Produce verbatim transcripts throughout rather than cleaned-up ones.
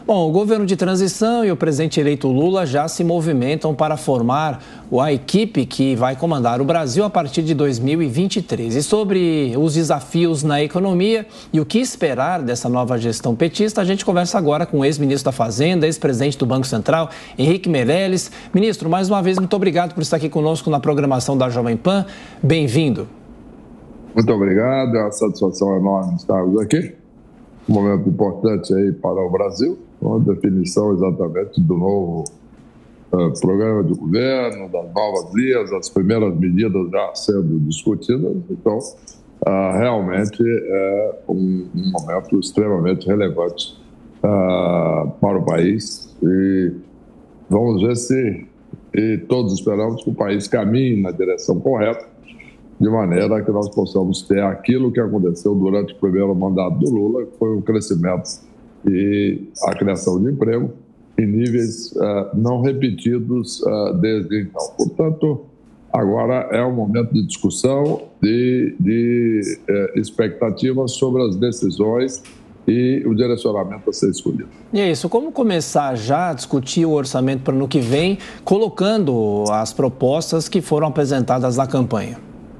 Bom, o governo de transição e o presidente eleito Lula já se movimentam para formar a equipe que vai comandar o Brasil a partir de dois mil e vinte e três. E sobre os desafios na economia e o que esperar dessa nova gestão petista, a gente conversa agora com o ex-ministro da Fazenda, ex-presidente do Banco Central, Henrique Meirelles. Ministro, mais uma vez, muito obrigado por estar aqui conosco na programação da Jovem Pan. Bem-vindo. Muito obrigado, é uma satisfação enorme estarmos aqui. Um momento importante aí para o Brasil, com a definição exatamente do novo uh, programa de governo, das novas vias, as primeiras medidas já sendo discutidas. Então, uh, realmente é um, um momento extremamente relevante uh, para o país. E vamos ver se, e todos esperamos que o país caminhe na direção correta, de maneira que nós possamos ter aquilo que aconteceu durante o primeiro mandato do Lula, que foi um crescimento e a criação de emprego em níveis uh, não repetidos uh, desde então. Portanto, agora é um momento de discussão, de, de uh, expectativas sobre as decisões e o direcionamento a ser escolhido. E é isso, como começar já a discutir o orçamento para o ano que vem, colocando as propostas que foram apresentadas na campanha?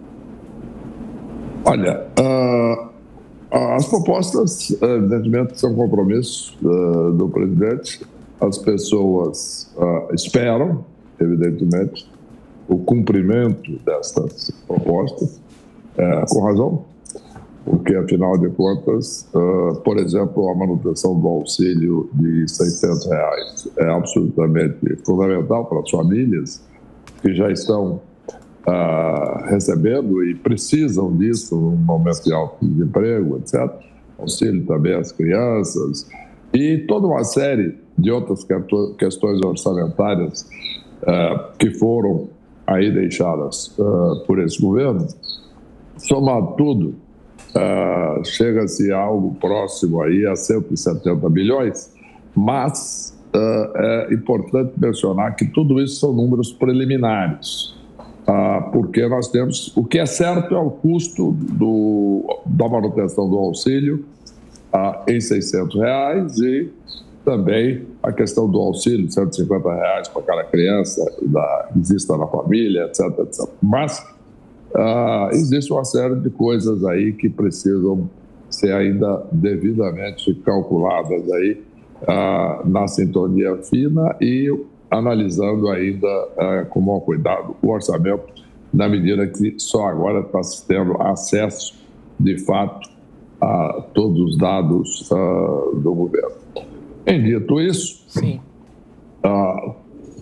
Olha, uh, as propostas, evidentemente, são compromissos uh, do presidente. As pessoas uh, esperam, evidentemente, o cumprimento destas propostas, uh, com razão, porque, afinal de contas, uh, por exemplo, a manutenção do auxílio de seiscentos reais é absolutamente fundamental para as famílias que já estão Uh, recebendo e precisam disso no momento de alto desemprego, etcétera. Auxílio também às crianças e toda uma série de outras questões orçamentárias uh, que foram aí deixadas uh, por esse governo. Somado tudo, uh, chega-se a algo próximo aí a cento e setenta bilhões, mas uh, é importante mencionar que tudo isso são números preliminares. Ah, porque nós temos, o que é certo é o custo do, da manutenção do auxílio ah, em seiscentos reais e também a questão do auxílio de cento e cinquenta reais para cada criança da, exista na família, etcétera, etcétera. Mas ah, existe uma série de coisas aí que precisam ser ainda devidamente calculadas aí ah, na sintonia fina e analisando ainda uh, com maior cuidado o orçamento, na medida que só agora está se tendo acesso, de fato, a todos os dados uh, do governo. Em dito isso, Sim. Uh,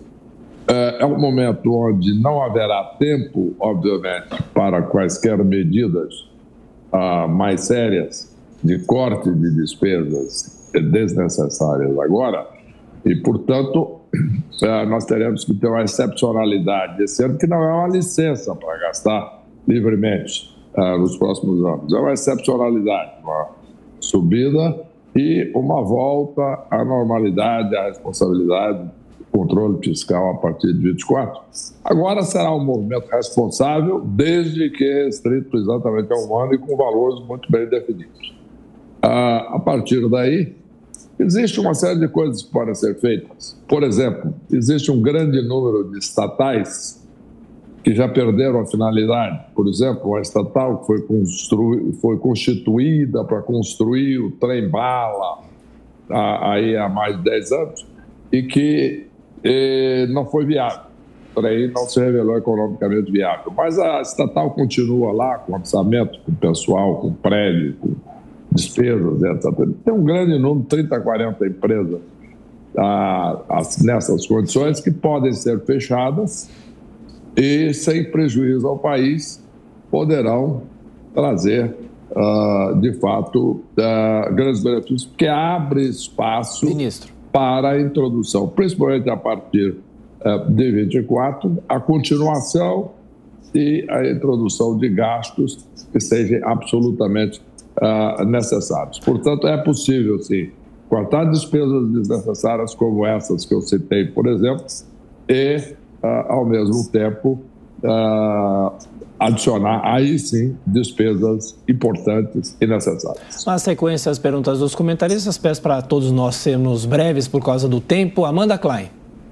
é um momento onde não haverá tempo, obviamente, para quaisquer medidas uh, mais sérias de corte de despesas desnecessárias agora, e, portanto, nós teremos que ter uma excepcionalidade esse ano, que não é uma licença para gastar livremente uh, nos próximos anos. É uma excepcionalidade, uma subida e uma volta à normalidade, à responsabilidade, controle fiscal a partir de vinte e quatro. Agora será um movimento responsável, desde que é restrito exatamente a um ano e com valores muito bem definidos. Uh, a partir daí, existe uma série de coisas que podem ser feitas. Por exemplo, existe um grande número de estatais que já perderam a finalidade. Por exemplo, a estatal que foi, constru... foi constituída para construir o trem-bala aí há mais de dez anos e que eh, não foi viável. O trem não se revelou economicamente viável. Mas a estatal continua lá com orçamento, com pessoal, com prédio, com despesas, etcétera. Tem um grande número, trinta, quarenta empresas ah, nessas condições que podem ser fechadas e, sem prejuízo ao país, poderão trazer, ah, de fato, ah, grandes benefícios, porque abre espaço Ministro. para a introdução, principalmente a partir ah, de vinte e quatro, a continuação e a introdução de gastos que sejam absolutamente Uh, necessários. Portanto, é possível, sim, cortar despesas desnecessárias como essas que eu citei, por exemplo, e, uh, ao mesmo tempo, uh, adicionar, aí sim, despesas importantes e necessárias. Na sequência, as perguntas dos comentaristas, peço para todos nós sermos breves por causa do tempo. Amanda Klein.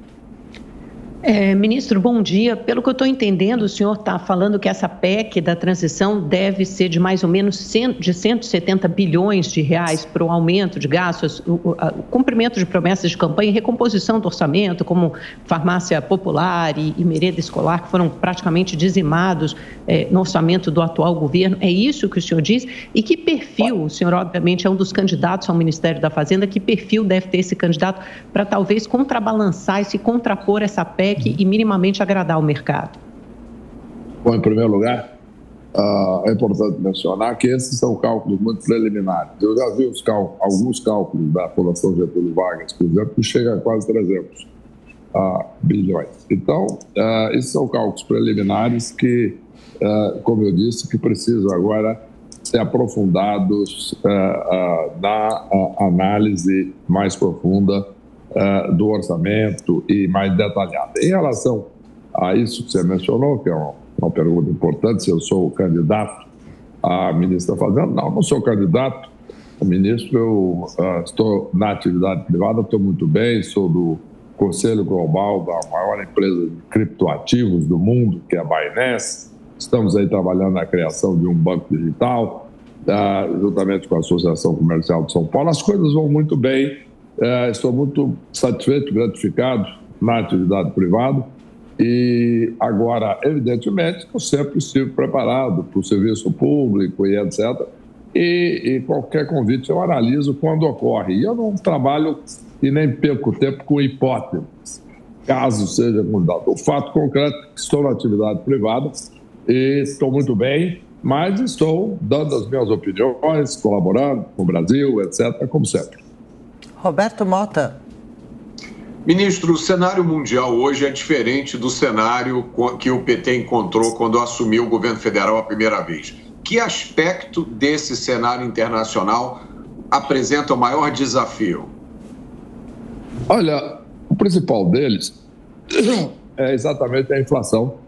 É, ministro, bom dia. Pelo que eu estou entendendo, o senhor está falando que essa P E C da transição deve ser de mais ou menos cento, de cento e setenta bilhões de reais para o aumento de gastos, o, o, o cumprimento de promessas de campanha e recomposição do orçamento, como farmácia popular e, e merenda escolar, que foram praticamente dizimados é, no orçamento do atual governo. É isso que o senhor diz? E que perfil, o senhor obviamente é um dos candidatos ao Ministério da Fazenda, que perfil deve ter esse candidato para talvez contrabalançar e se contrapor essa P E C e minimamente agradar o mercado? Bom, em primeiro lugar, uh, é importante mencionar que esses são cálculos muito preliminares. Eu já vi os cálculos, alguns cálculos da Fundação Getúlio Vargas, por exemplo, que chegam a quase trezentos uh, bilhões. Então, uh, esses são cálculos preliminares que, uh, como eu disse, que precisam agora ser aprofundados uh, uh, na uh, análise mais profunda Uh, do orçamento e mais detalhada. Em relação a isso que você mencionou, que é uma, uma pergunta importante, se eu sou o candidato a ministro da Fazenda, não, não sou candidato a ministro, eu uh, estou na atividade privada, estou muito bem, sou do Conselho Global da maior empresa de criptoativos do mundo, que é a Binance. Estamos aí trabalhando na criação de um banco digital, uh, juntamente com a Associação Comercial de São Paulo. As coisas vão muito bem. É, estou muito satisfeito, gratificado na atividade privada e agora, evidentemente, eu sempre estive preparado para o serviço público e etcétera. E, e qualquer convite eu analiso quando ocorre. E eu não trabalho e nem perco tempo com hipóteses, caso seja candidato. O fato concreto é que estou na atividade privada e estou muito bem, mas estou dando as minhas opiniões, colaborando com o Brasil, etcétera, como sempre. Roberto Mota. Ministro, o cenário mundial hoje é diferente do cenário que o P T encontrou quando assumiu o governo federal a primeira vez. Que aspecto desse cenário internacional apresenta o maior desafio? Olha, o principal deles é exatamente a inflação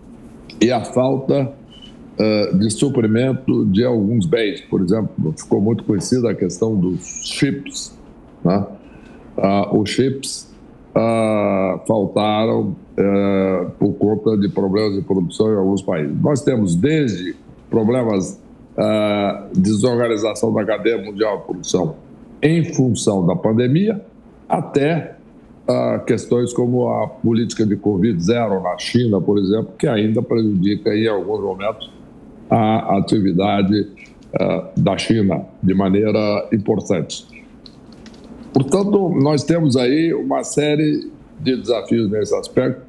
e a falta uh, de suprimento de alguns bens. Por exemplo, ficou muito conhecida a questão dos chips. Né? Uh, os chips uh, faltaram uh, por conta de problemas de produção em alguns países. Nós temos desde problemas uh, de desorganização da cadeia mundial de produção em função da pandemia, até uh, questões como a política de Covid zero na China, por exemplo, que ainda prejudica em alguns momentos a atividade uh, da China de maneira importante. Portanto, nós temos aí uma série de desafios nesse aspecto.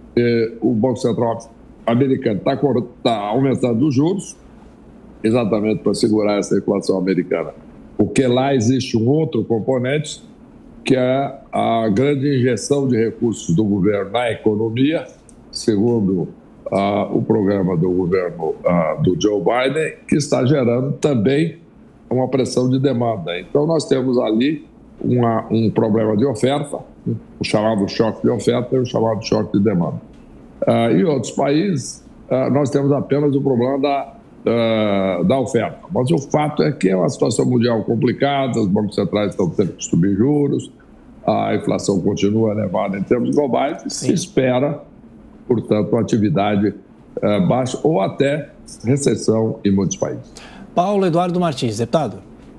O Banco Central americano está tá aumentando os juros, exatamente para segurar essa inflação americana, porque lá existe um outro componente, que é a grande injeção de recursos do governo na economia, segundo ah, o programa do governo ah, do Joe Biden, que está gerando também uma pressão de demanda. Então, nós temos ali Uma, um problema de oferta, o chamado choque de oferta e o chamado choque de demanda. Uh, em outros países, uh, nós temos apenas o problema da, uh, da oferta. Mas o fato é que é uma situação mundial complicada, os bancos centrais estão tendo que subir juros, a inflação continua elevada em termos globais e se espera, portanto, uma atividade uh, baixa ou até recessão em muitos países. Paulo Eduardo Martins, deputado.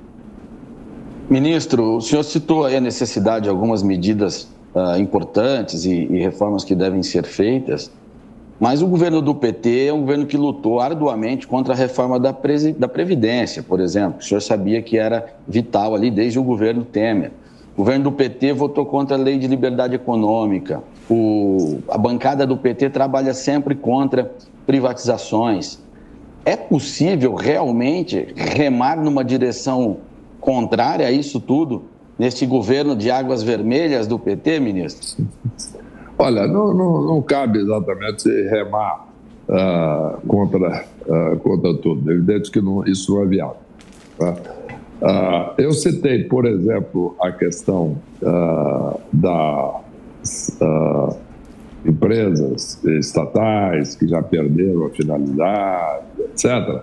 Ministro, o senhor citou aí a necessidade de algumas medidas uh, importantes e, e reformas que devem ser feitas, mas o governo do P T é um governo que lutou arduamente contra a reforma da, Presi- da Previdência, por exemplo. O senhor sabia que era vital ali desde o governo Temer. O governo do P T votou contra a lei de liberdade econômica. O, a bancada do P T trabalha sempre contra privatizações. É possível realmente remar numa direção contrária a isso tudo, neste governo de águas vermelhas do P T, ministro? Olha, não, não, não cabe exatamente remar uh, contra, uh, contra tudo. É evidente que não, isso não é viável. Tá? Uh, eu citei, por exemplo, a questão uh, da, uh, empresas estatais que já perderam a finalidade, etcétera.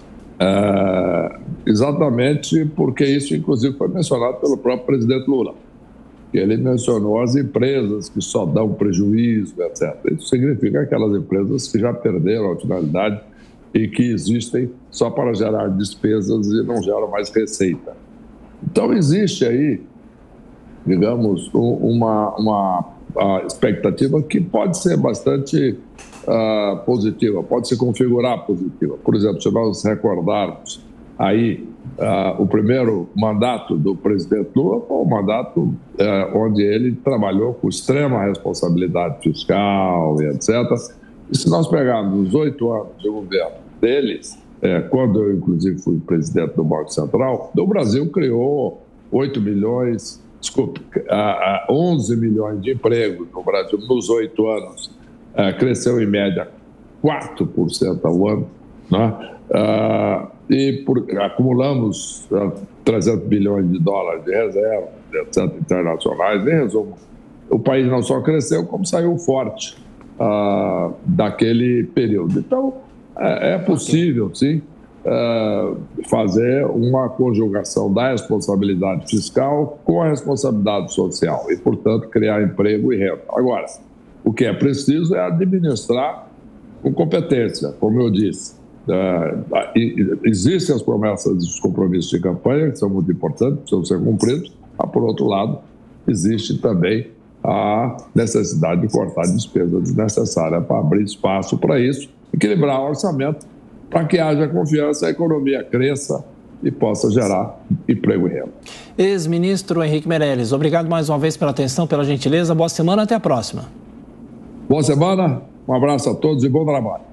É, exatamente porque isso, inclusive, foi mencionado pelo próprio presidente Lula. Ele mencionou as empresas que só dão prejuízo, etcétera. Isso significa aquelas empresas que já perderam a finalidade e que existem só para gerar despesas e não geram mais receita. Então, existe aí, digamos, uma, uma expectativa que pode ser bastante uh, positiva, pode se configurar positiva. Por exemplo, se nós recordarmos aí uh, o primeiro mandato do presidente Lula, foi um mandato uh, onde ele trabalhou com extrema responsabilidade fiscal e etcétera. E se nós pegarmos os oito anos de governo deles, é, quando eu, inclusive, fui presidente do Banco Central, o Brasil criou oito milhões, desculpe, onze milhões de empregos no Brasil nos oito anos, é, cresceu em média quatro por cento ao ano, né? Ah, e por, acumulamos ah, trezentos bilhões de dólares de reservas, etcétera, internacionais. Em resumo, o país não só cresceu, como saiu forte ah, daquele período. Então, é, é possível, sim, ah, fazer uma conjugação da responsabilidade fiscal com a responsabilidade social e, portanto, criar emprego e renda. Agora, o que é preciso é administrar com competência, como eu disse. Uh, existem as promessas dos compromissos de campanha, que são muito importantes, precisam ser cumpridos, mas, por outro lado, existe também a necessidade de cortar despesa desnecessária para abrir espaço para isso, equilibrar o orçamento para que haja confiança, a economia cresça e possa gerar emprego e renda. Ex-ministro Henrique Meirelles, obrigado mais uma vez pela atenção, pela gentileza, boa semana, até a próxima. Boa semana, um abraço a todos e bom trabalho.